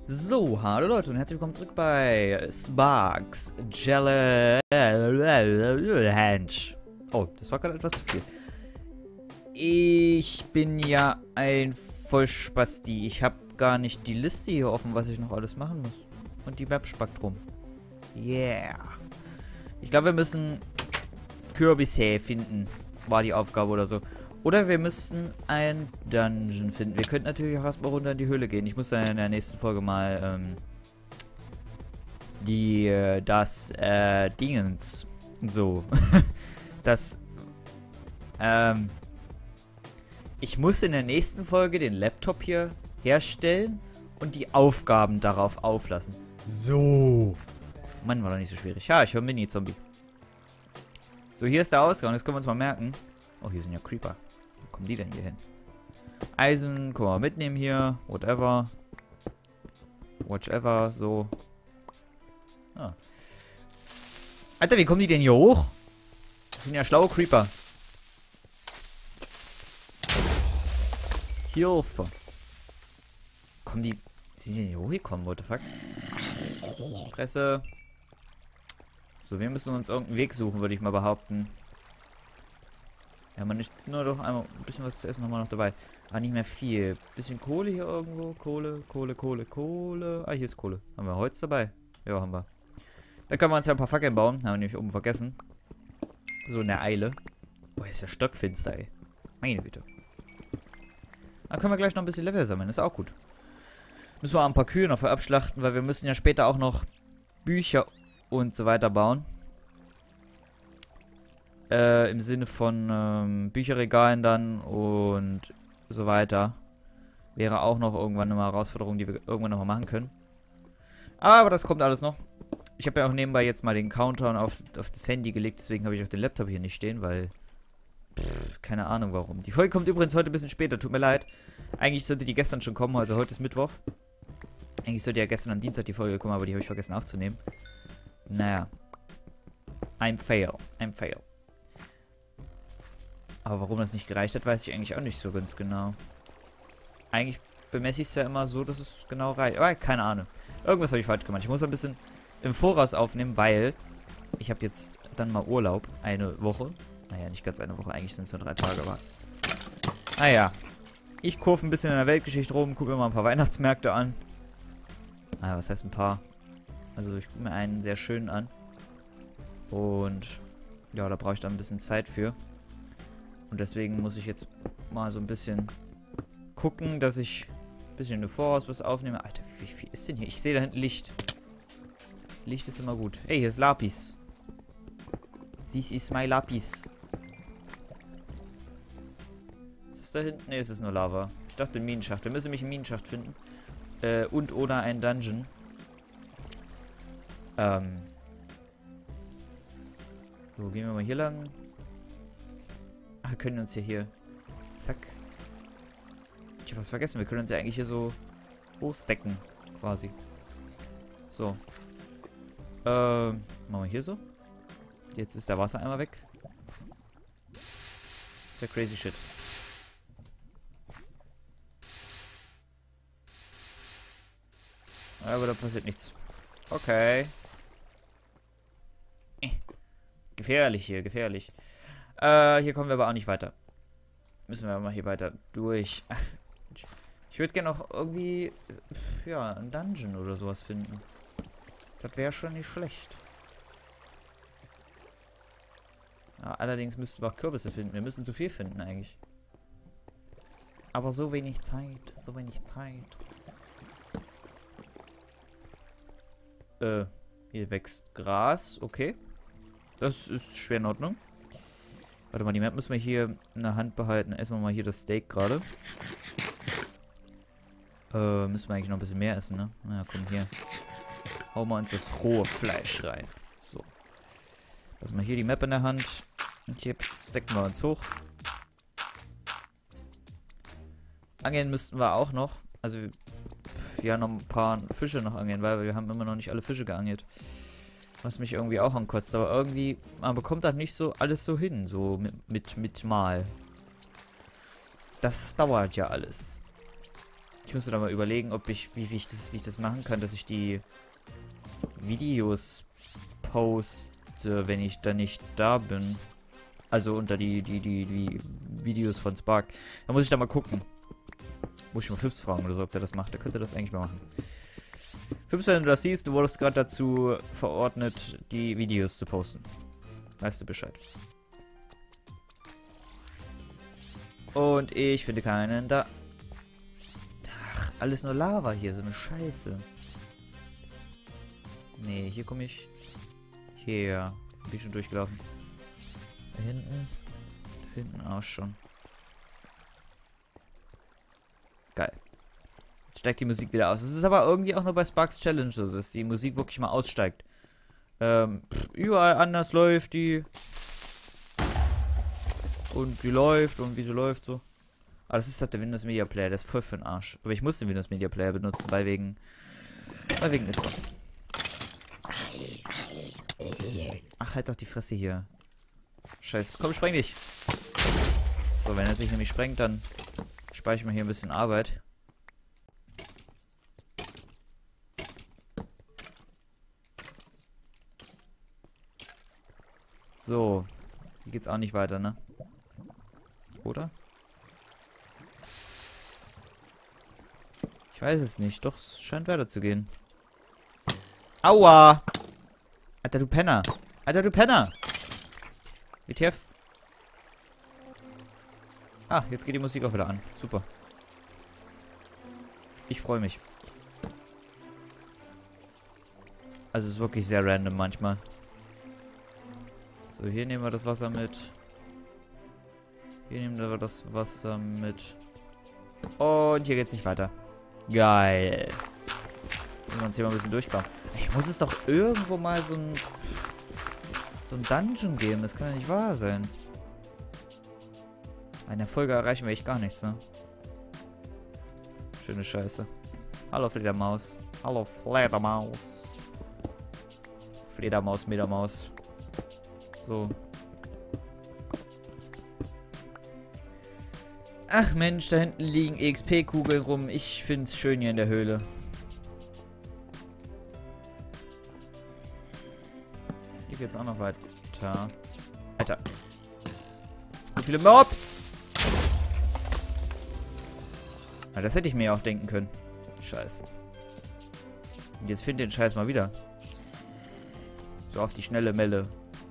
So, hallo Leute und herzlich willkommen zurück bei Sparks Challenge. Oh, das war gerade etwas zu viel. Ich bin ja ein Vollspasti. Ich habe gar nicht die Liste hier offen, was ich noch alles machen muss. Und die Map spackt rum. Yeah. Ich glaube, wir müssen Kürbishähe finden. War die Aufgabe oder so. Oder wir müssten ein Dungeon finden. Wir könnten natürlich auch erstmal runter in die Höhle gehen. Ich muss dann in der nächsten Folge mal Dingens. So. Ich muss in der nächsten Folge den Laptop hier herstellen und die Aufgaben darauf auflassen. So. Mann, war doch nicht so schwierig. Ja, ich höre Mini-Zombie. So, hier ist der Ausgang. Das können wir uns mal merken. Oh, hier sind ja Creeper. Wo kommen die denn hier hin? Eisen, können wir mitnehmen hier. Whatever. Whichever, so. Ah. Alter, wie kommen die denn hier hoch? Das sind ja schlaue Creeper. Hilfe. Kommen die... Sind die denn hier hochgekommen? What the fuck? Presse. So, wir müssen uns irgendeinen Weg suchen, würde ich mal behaupten. Ja, man nicht nur doch einmal ein bisschen was zu essen haben wir noch dabei. Aber nicht mehr viel. Bisschen Kohle hier irgendwo. Kohle. Ah, hier ist Kohle. Haben wir Holz dabei? Ja, haben wir. Da können wir uns ja ein paar Fackeln bauen. Haben wir nämlich oben vergessen. So in der Eile. Oh, hier ist ja stockfinster, ey. Meine Güte. Da können wir gleich noch ein bisschen Level sammeln. Ist auch gut. Müssen wir auch ein paar Kühe noch für abschlachten, weil wir müssen ja später auch noch Bücher und so weiter bauen. Im Sinne von Bücherregalen dann und so weiter. Wäre auch noch irgendwann eine Herausforderung, die wir irgendwann nochmal machen können. Aber das kommt alles noch. Ich habe ja auch nebenbei jetzt mal den Countdown auf das Handy gelegt, deswegen habe ich auch den Laptop hier nicht stehen, weil... keine Ahnung warum. Die Folge kommt übrigens heute ein bisschen später, tut mir leid. Eigentlich sollte die gestern schon kommen, also heute ist Mittwoch. Eigentlich sollte ja gestern am Dienstag die Folge kommen, aber die habe ich vergessen aufzunehmen. Naja. I'm fail. Aber warum das nicht gereicht hat, weiß ich eigentlich auch nicht so ganz genau. Eigentlich bemesse ich es ja immer so, dass es genau reicht. Aber keine Ahnung. Irgendwas habe ich falsch gemacht. Ich muss ein bisschen im Voraus aufnehmen, weil ich habe jetzt dann mal Urlaub. Eine Woche. Naja, nicht ganz eine Woche. Eigentlich sind es nur 3 Tage, aber... Naja. Ich kurve ein bisschen in der Weltgeschichte rum, gucke mir mal ein paar Weihnachtsmärkte an. Ah, was heißt ein paar? Also ich gucke mir einen sehr schönen an. Und... ja, da brauche ich dann ein bisschen Zeit für. Und deswegen muss ich jetzt mal so ein bisschen gucken, dass ich ein bisschen im Voraus was aufnehme. Alter, wie viel ist denn hier? Ich sehe da hinten Licht. Licht ist immer gut. Hey, hier ist Lapis. This is my Lapis. Ist es da hinten? Ne, es ist nur Lava. Ich dachte Minenschacht. Wir müssen nämlich einen Minenschacht finden. Und oder ein Dungeon. So, gehen wir mal hier lang. Ach, wir können uns hier... Zack. Ich habe was vergessen. Wir können uns ja eigentlich hier so hochstecken. Quasi. So. Machen wir hier so. Jetzt ist der Wassereimer weg. Das ist ja crazy shit. Aber da passiert nichts. Okay. Gefährlich hier, gefährlich. Hier kommen wir aber auch nicht weiter. Müssen wir mal hier weiter durch. Ach, ich würde gerne noch irgendwie, ja, ein Dungeon oder sowas finden. Das wäre schon nicht schlecht. Ja, allerdings müssten wir auch Kürbisse finden. Wir müssen zu viel finden eigentlich. Aber so wenig Zeit. So wenig Zeit. Hier wächst Gras. Okay. Das ist schwer in Ordnung. Warte mal, die Map müssen wir hier in der Hand behalten. Essen wir mal hier das Steak gerade. Müssen wir eigentlich noch ein bisschen mehr essen, ne? Na komm, hier. Hauen wir uns das rohe Fleisch rein. So. Lassen wir hier die Map in der Hand. Und hier stacken wir uns hoch. Angeln müssten wir auch noch. Also, ja, noch ein paar Fische noch angeln, weil wir haben immer noch nicht alle Fische geangelt. Was mich irgendwie auch ankotzt. Aber irgendwie, man bekommt das nicht so alles so hin. So mit Mal. Das dauert ja alles. Ich muss da mal überlegen, ob ich, wie ich das machen kann, dass ich die Videos poste, wenn ich da nicht da bin. Also unter die Videos von Spark. Da muss ich da mal gucken. Muss ich mal Fips fragen oder so, ob der das macht. Der könnte das eigentlich mal machen. Fips, wenn du das siehst, du wurdest gerade dazu verordnet, die Videos zu posten. Weißt du Bescheid. Und ich finde keinen da. Ach, alles nur Lava hier, so eine Scheiße. Nee, hier komme ich. Hier. Bin ich schon durchgelaufen. Da hinten. Da hinten auch schon. Geil. Jetzt steigt die Musik wieder aus. Es ist aber irgendwie auch nur bei Sparks Challenge so, dass die Musik wirklich mal aussteigt. Überall anders läuft die. Und die läuft und wie sie läuft so. Aber das ist halt der Windows Media Player, der ist voll für den Arsch. Aber ich muss den Windows Media Player benutzen, weil wegen ist so. Ach, halt doch die Fresse hier. Scheiße, komm, spreng dich. So, wenn er sich nämlich sprengt, dann spare ich mal hier ein bisschen Arbeit. So. Hier geht's auch nicht weiter, ne? Oder? Ich weiß es nicht. Doch, es scheint weiterzugehen. Aua! Alter, du Penner! Alter, du Penner! WTF? Ah, jetzt geht die Musik auch wieder an. Super. Ich freue mich. Also es ist wirklich sehr random manchmal. So, hier nehmen wir das Wasser mit. Hier nehmen wir das Wasser mit. Und hier geht's nicht weiter. Geil. Wenn wir uns hier mal ein bisschen durchkommen. Ey, muss es doch irgendwo mal so ein Dungeon geben. Das kann ja nicht wahr sein. In der Folge erreichen wir echt gar nichts, ne? Schöne Scheiße. Hallo Fledermaus. Hallo Fledermaus. Fledermaus, Metermaus. So. Ach Mensch, da hinten liegen EXP-Kugeln rum. Ich find's schön hier in der Höhle. Hier geht's auch noch weiter. Alter. So viele Mobs! Ah, das hätte ich mir ja auch denken können. Scheiße. Und jetzt find den Scheiß mal wieder. So auf die schnelle Melle.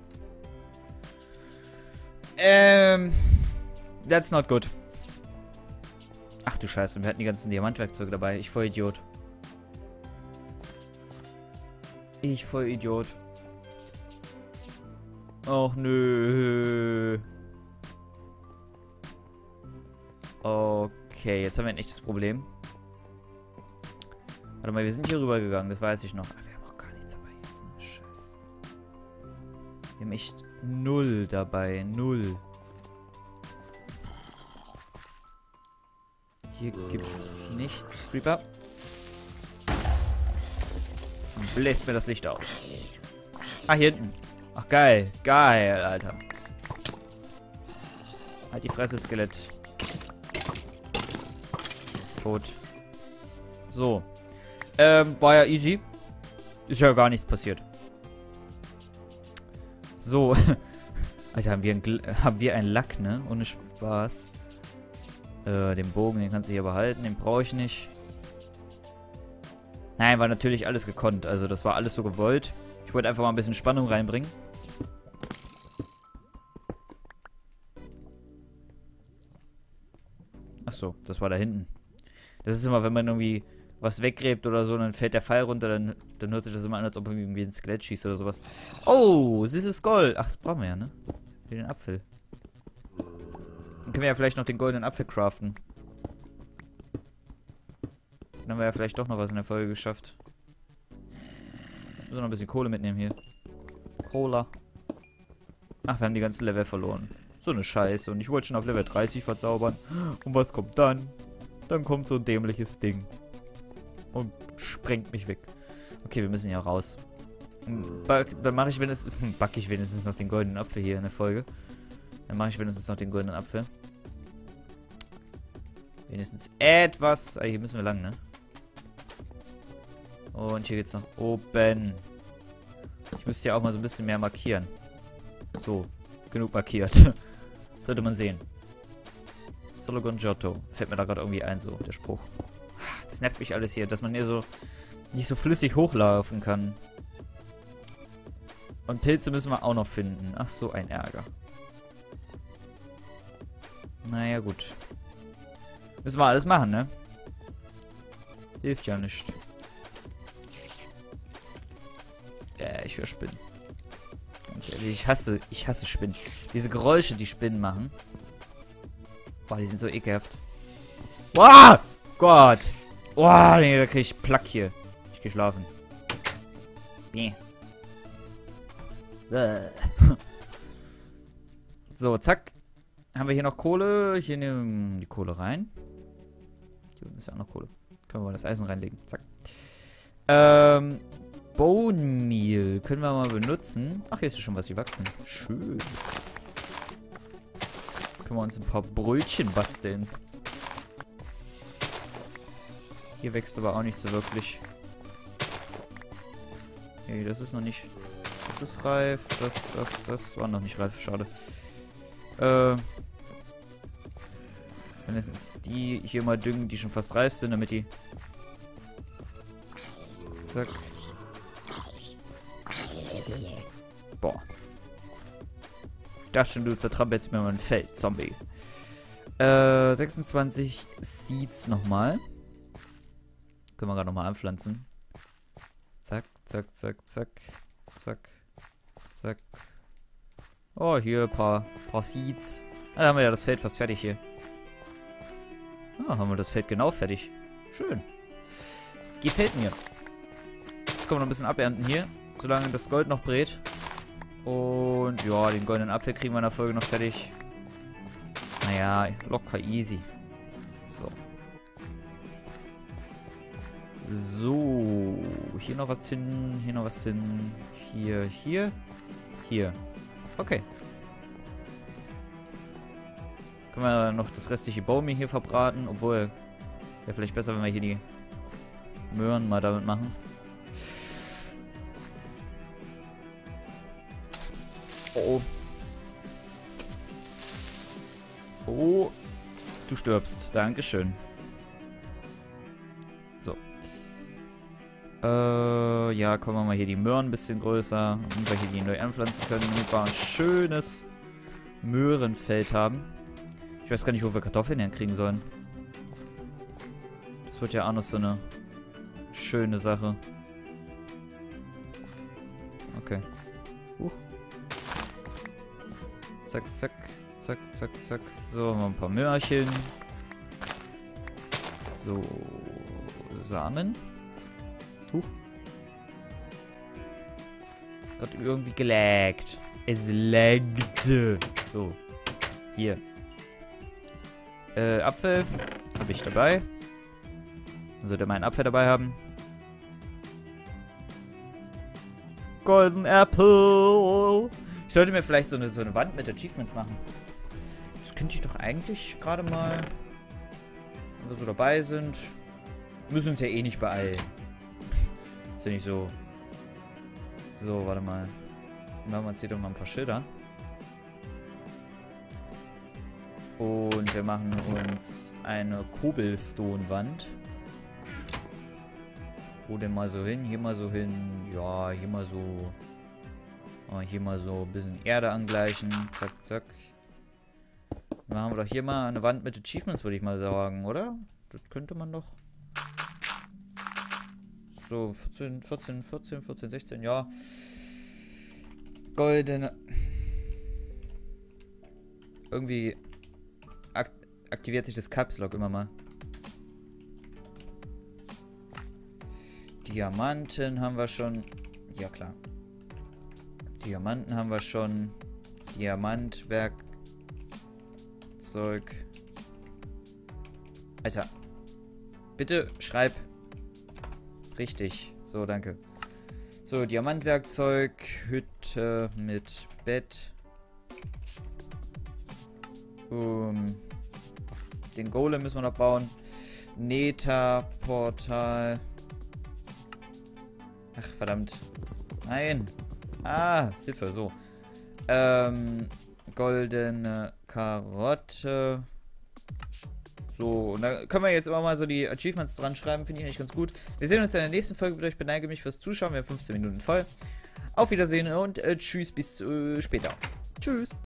That's not good. Ach du Scheiße, und wir hatten die ganzen Diamantwerkzeuge dabei. Ich voll Idiot. Ich voll Idiot. Och nö. Okay, jetzt haben wir ein echtes Problem. Warte mal, wir sind hier rüber gegangen, das weiß ich noch. Ah, wir haben auch gar nichts dabei jetzt, ne? Scheiße. Wir haben echt 0 dabei. 0. Hier gibt's nichts. Creeper. Und bläst mir das Licht aus. Ah, hier hinten. Ach, geil. Geil, Alter. Halt die Fresse, Skelett. Tot. So. War ja easy. Ist ja gar nichts passiert. So. Alter, haben wir einen Lack, ne? Ohne Spaß. Den Bogen, den kannst du hier behalten. Den brauche ich nicht. Nein, war natürlich alles gekonnt. Also das war alles so gewollt. Ich wollte einfach mal ein bisschen Spannung reinbringen. Achso, das war da hinten. Das ist immer, wenn man irgendwie was weggräbt oder so, dann fällt der Pfeil runter, dann hört sich das immer an, als ob man irgendwie ein Skelett schießt oder sowas. Oh, das ist Gold. Ach, das brauchen wir ja, ne? Für den Apfel. Dann können wir ja vielleicht noch den goldenen Apfel craften. Dann haben wir ja vielleicht doch noch was in der Folge geschafft. Müssen wir noch ein bisschen Kohle mitnehmen hier. Cola. Ach, wir haben die ganzen Level verloren. So eine Scheiße. Und ich wollte schon auf Level 30 verzaubern. Und was kommt dann? Dann kommt so ein dämliches Ding. Und sprengt mich weg. Okay, wir müssen hier raus. Dann mache ich wenigstens... Backe ich wenigstens noch den goldenen Apfel hier in der Folge. Dann mache ich wenigstens noch den goldenen Apfel. Wenigstens etwas. Ah, hier müssen wir lang, ne? Und hier geht's nach oben. Ich müsste ja auch mal so ein bisschen mehr markieren. So, genug markiert. Sollte man sehen. Solo con Giotto. Fällt mir da gerade irgendwie ein, so der Spruch. Das nervt mich alles hier, dass man hier so nicht so flüssig hochlaufen kann. Und Pilze müssen wir auch noch finden. Ach, so ein Ärger. Naja, gut. Müssen wir alles machen, ne? Hilft ja nicht. Ich höre Spinnen. Ganz ehrlich, ich hasse Spinnen. Diese Geräusche, die Spinnen machen. Boah, die sind so ekelhaft. Boah! Gott! Boah, nee, da krieg ich Plack hier. Ich geh schlafen. Nee. So, zack. Haben wir hier noch Kohle? Hier nehmen wir die Kohle rein. Hier unten ist ja auch noch Kohle. Können wir mal das Eisen reinlegen. Zack. Bone Meal können wir mal benutzen. Ach, hier ist schon was gewachsen. Schön. Können wir uns ein paar Brötchen basteln. Hier wächst aber auch nicht so wirklich. Nee, das ist noch nicht... Das ist reif. Das war noch nicht reif. Schade. Mindestens die hier mal düngen, die schon fast reif sind, damit die... Zack. Boah. Ich dachte schon, du zertrampelst mir mein Feld, Zombie. 26 Seeds nochmal. Können wir gerade nochmal anpflanzen. Zack, zack, zack, zack. Zack. Zack. Oh, hier ein paar Seeds. Ah, da haben wir ja das Feld fast fertig hier. Ah, haben wir das Feld genau fertig. Schön. Gefällt mir. Jetzt können wir noch ein bisschen abernten hier. Solange das Gold noch brät. Und ja, den goldenen Apfel kriegen wir in der Folge noch fertig. Naja, locker easy. So. So. Hier noch was hin. Hier noch was hin. Hier, hier. Hier. Okay. Können wir noch das restliche Baummehl hier verbraten. Obwohl, wäre vielleicht besser, wenn wir hier die Möhren mal damit machen. Oh. Oh. Du stirbst. Dankeschön. So. Ja, können wir mal hier die Möhren ein bisschen größer. Und wir hier die neu anpflanzen können. Damit wir ein schönes Möhrenfeld haben. Ich weiß gar nicht, wo wir Kartoffeln herkriegen sollen. Das wird ja auch noch so eine schöne Sache. Okay. Zack, zack, zack, zack, zack. So, haben wir ein paar Möhrchen. So, Samen. Gott, irgendwie gelaggt. Es laggt. So, hier. Apfel habe ich dabei. Sollte mal einen Apfel dabei haben. Golden Apple. Ich sollte mir vielleicht so eine Wand mit Achievements machen. Das könnte ich doch eigentlich gerade mal, wenn wir so dabei sind. Müssen uns ja eh nicht beeilen. Ist ja nicht so. So, warte mal. Machen wir uns hier doch mal ein paar Schilder. Und wir machen uns eine Cobblestone-Wand. Wo denn mal so hin? Hier mal so hin. Ja, hier mal so. Hier mal so ein bisschen Erde angleichen. Zack, zack. Dann haben wir doch hier mal eine Wand mit Achievements, würde ich mal sagen, oder? Das könnte man doch. So, 14, 16, ja. Goldene. Irgendwie aktiviert sich das Caps Lock immer mal. Diamanten haben wir schon. Ja, klar. Diamanten haben wir schon. Diamantwerkzeug. Alter. Bitte schreib. Richtig. So, danke. So, Diamantwerkzeug. Hütte mit Bett. Den Golem müssen wir noch bauen. Nether-Portal. Ach, verdammt. Nein. Ah, Hilfe, so. Goldene Karotte. So, und da können wir jetzt immer mal so die Achievements dran schreiben, finde ich eigentlich ganz gut. Wir sehen uns in der nächsten Folge wieder. Ich bedanke mich fürs Zuschauen. Wir haben 15 Minuten voll. Auf Wiedersehen und tschüss, bis später. Tschüss.